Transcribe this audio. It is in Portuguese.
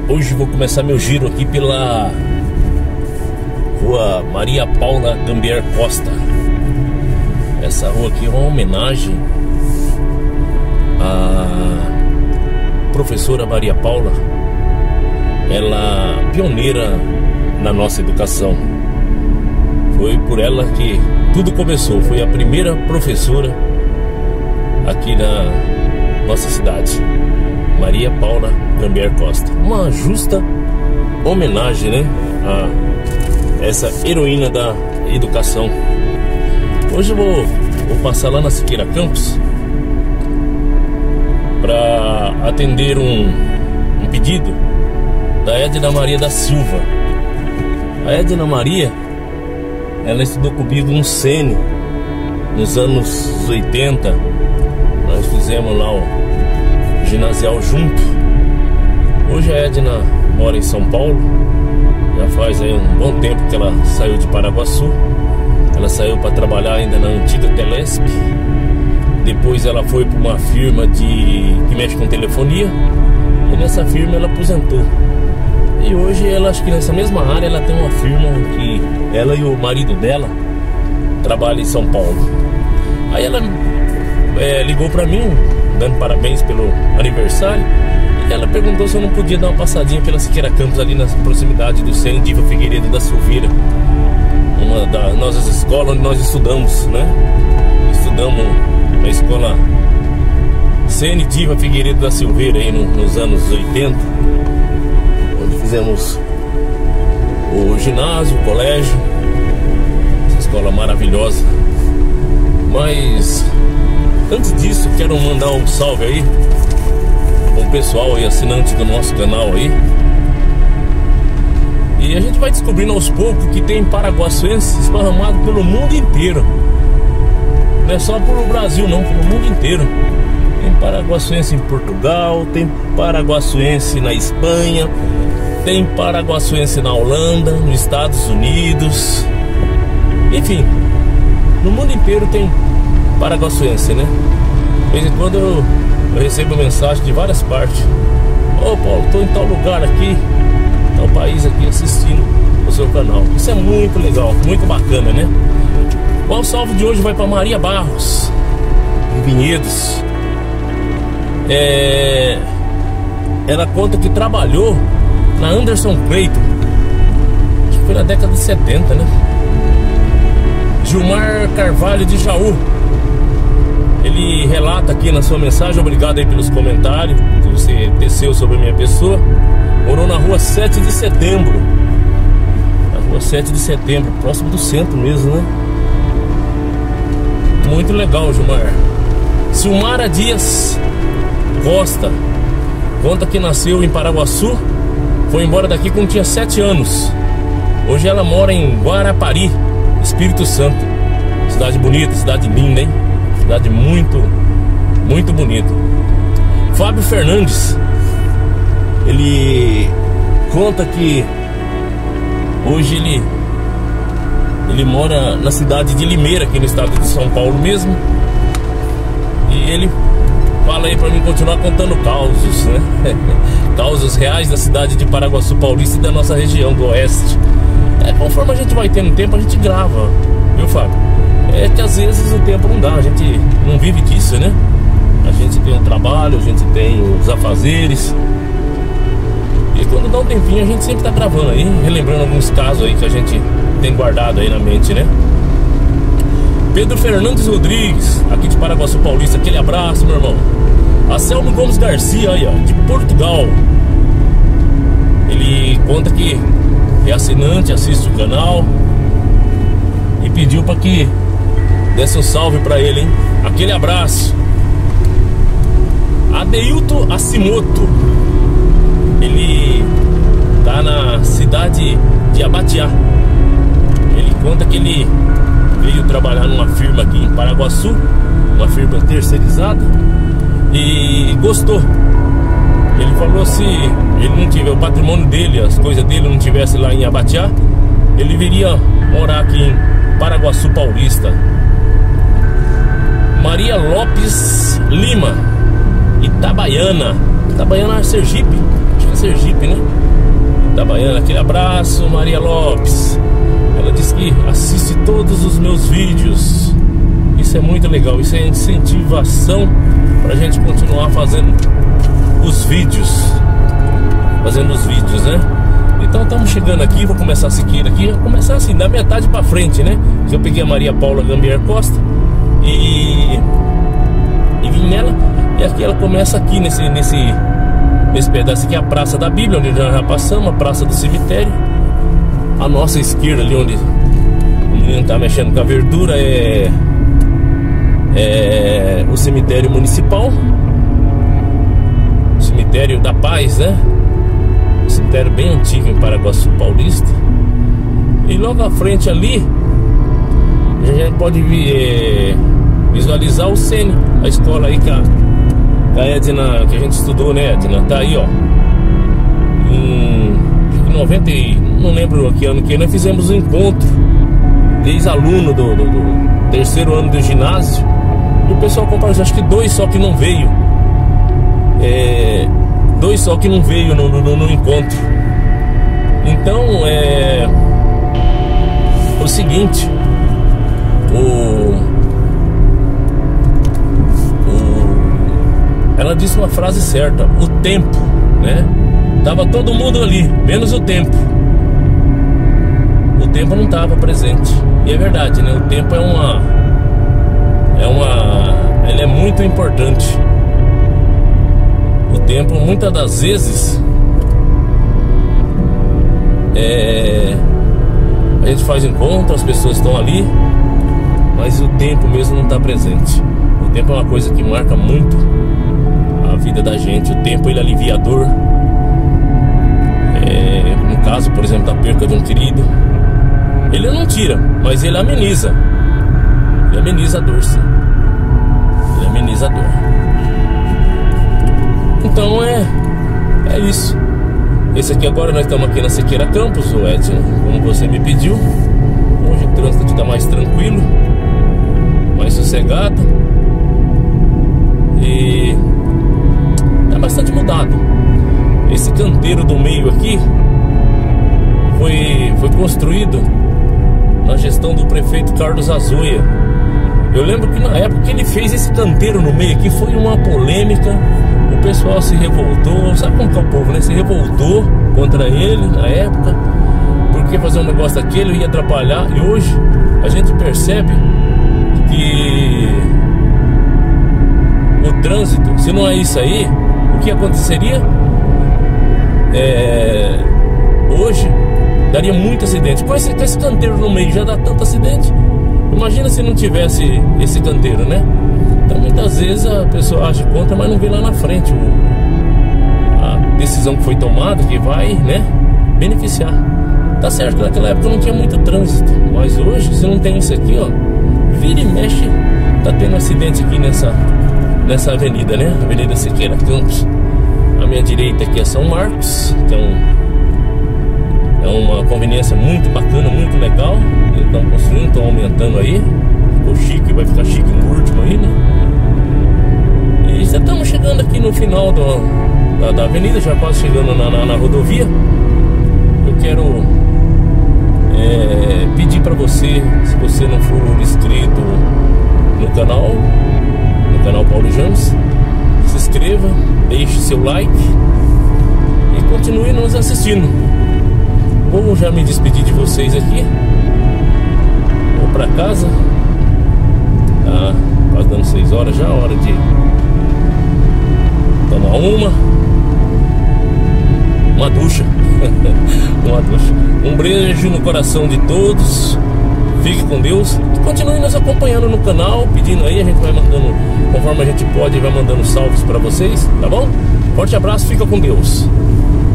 Hoje vou começar meu giro aqui pela Rua Maria Paula Gambier Costa. Essa rua aqui é uma homenagem à professora Maria Paula. Ela pioneira na nossa educação. Foi por ela que tudo começou. Foi a primeira professora aqui na nossa cidade, Maria Paula Gambier Costa. Uma justa homenagem, né, a essa heroína da educação. Hoje eu vou passar lá na Siqueira Campos para atender um pedido da Edna Maria da Silva. A Edna Maria, ela estudou comigo no Sene nos anos 80. Nós fizemos lá o ginasial junto. Hoje a Edna mora em São Paulo. Já faz aí um bom tempo que ela saiu de Paraguaçu. Ela saiu para trabalhar ainda na antiga Telesp. Depois ela foi para uma firma que mexe com telefonia. E nessa firma ela aposentou. E hoje ela, acho que nessa mesma área, ela tem uma firma que ela e o marido dela trabalham em São Paulo. Aí ela ligou para mim, dando parabéns pelo aniversário. E ela perguntou se eu não podia dar uma passadinha pela Siqueira Campos, ali na proximidade do Cene Diva Figueiredo da Silveira, uma das nossas escolas onde nós estudamos, né? Estudamos na escola Cene Diva Figueiredo da Silveira aí nos anos 80, onde fizemos o ginásio, o colégio, essa escola maravilhosa. Mas antes disso, quero mandar um salve aí com o pessoal aí, assinante do nosso canal aí. E a gente vai descobrindo aos poucos que tem paraguaçuenses esparramados pelo mundo inteiro. Não é só pelo Brasil não, pelo mundo inteiro. Tem paraguaçuense em Portugal, tem paraguaçuense na Espanha, tem paraguaçuense na Holanda, nos Estados Unidos. Enfim, no mundo inteiro tem paraguaçuense, né? De vez em quando eu recebo mensagem de várias partes. Ô Paulo, tô em tal lugar aqui, tal país aqui, assistindo o seu canal. Isso é muito legal, muito bacana, né? O salve de hoje vai para Maria Barros, em Vinhedos. Ela conta que trabalhou na Anderson Clayton, acho que foi na década de 70, né? Gilmar Carvalho de Jaú, ele relata aqui na sua mensagem, obrigado aí pelos comentários que você teceu sobre a minha pessoa. Morou na rua 7 de setembro. Na rua 7 de setembro, próximo do centro mesmo, né? Muito legal, Gilmar. Silmara Dias Costa conta que nasceu em Paraguaçu, foi embora daqui quando tinha 7 anos. Hoje ela mora em Guarapari, Espírito Santo. Cidade bonita, cidade linda, hein? Cidade muito, muito bonita. Fábio Fernandes, ele conta que hoje ele mora na cidade de Limeira, aqui no estado de São Paulo mesmo. E ele fala aí pra mim continuar contando causos, né? Causos reais da cidade de Paraguaçu Paulista e da nossa região do oeste. Conforme a gente vai tendo tempo, a gente grava, viu, Fábio? É que às vezes o tempo não dá, a gente não vive disso, né? A gente tem um trabalho, a gente tem os afazeres. E quando dá um tempinho, a gente sempre tá gravando aí, relembrando alguns casos aí que a gente tem guardado aí na mente, né? Pedro Fernandes Rodrigues, aqui de Paraguaçu Paulista, aquele abraço, meu irmão. Anselmo Gomes Garcia, aí, ó, de Portugal. Ele conta que é assinante, assiste o canal e pediu para que desse um salve para ele, hein? Aquele abraço. Adeilton Acimoto, ele tá na cidade de Abatiá. Ele conta que ele veio trabalhar numa firma aqui em Paraguaçu, uma firma terceirizada, e gostou. Ele falou se ele não tiver o patrimônio dele, as coisas dele não tivesse lá em Abatiá, ele viria morar aqui em Paraguaçu Paulista. Maria Lopes Lima, Itabaiana, Sergipe, acho que é Sergipe, né? Itabaiana, aquele abraço, Maria Lopes. Ela diz que assiste todos os meus vídeos. Isso é muito legal, isso é incentivação pra gente continuar fazendo os vídeos. Né? Então estamos chegando aqui, vou começar a seguir aqui. Vou começar assim, da metade pra frente, né? Eu peguei a Maria Paula Gambier Costa e vim nela. E aqui ela começa aqui nesse pedaço aqui, a Praça da Bíblia, onde nós já passamos, a Praça do Cemitério. A nossa esquerda ali, onde o menino tá mexendo com a verdura, é o cemitério municipal, o cemitério da Paz, né? Um cemitério bem antigo em Paraguaçu Paulista. E logo à frente ali a gente pode visualizar o Sene, a escola aí que a Edna, que a gente estudou, né, Edna? Tá aí, ó. Em 90, não lembro que ano que nós fizemos um encontro de ex-aluno do terceiro ano do ginásio. E o pessoal compartilhou, acho que 2 só que não veio. 2 só que não veio no encontro. Então o seguinte, ela disse uma frase certa: o tempo, né? Tava todo mundo ali, menos o tempo. O tempo não estava presente. E é verdade, né? O tempo ele é muito importante. O tempo, muitas das vezes, a gente faz encontro, as pessoas estão ali, mas o tempo mesmo não está presente. O tempo é uma coisa que marca muito a vida da gente. O tempo, ele alivia a dor. No caso, por exemplo, da perca de um querido, ele não tira, mas ele ameniza. Ele ameniza a dor, sim. Ele ameniza a dor. Então é isso. Esse aqui agora, nós estamos aqui na Siqueira Campos, o Edson, como você me pediu. Hoje o trânsito está mais tranquilo, mais sossegado. E tá bastante mudado. Esse canteiro do meio aqui foi construído na gestão do prefeito Carlos Azoia. Eu lembro que na época que ele fez esse canteiro no meio aqui, foi uma polêmica. O pessoal se revoltou, sabe como que é o povo, né? Se revoltou contra ele na época, porque fazer um negócio daquele ia atrapalhar. E hoje a gente percebe que o trânsito, se não é isso aí, o que aconteceria? Hoje daria muito acidente. Com esse canteiro no meio já dá tanto acidente. Imagina se não tivesse esse canteiro, né? Então muitas vezes a pessoa age contra, mas não vê lá na frente a decisão que foi tomada, que vai, né, beneficiar. Tá certo que naquela época não tinha muito trânsito, mas hoje, se não tem isso aqui, ó, vira e mexe, tá tendo acidente aqui nessa avenida, né? Avenida Siqueira Campos. À minha direita aqui é São Marcos, que é uma conveniência muito bacana, muito legal. Eles estão construindo, estão aumentando aí. Ficou chique, vai ficar chique no último aí, né? E já estamos chegando aqui no final da avenida, já quase chegando na rodovia. Eu quero pedir para você, se você não for inscrito no canal Paulo James, se inscreva, deixe seu like e continue nos assistindo. Vou já me despedir de vocês aqui. Vou pra casa. Tá quase dando 6 horas já, hora de tomar uma ducha. Uma ducha. Um beijo no coração de todos. Fique com Deus. E continue nos acompanhando no canal, pedindo aí, a gente vai mandando, conforme a gente pode, vai mandando salves pra vocês, tá bom? Forte abraço, fica com Deus.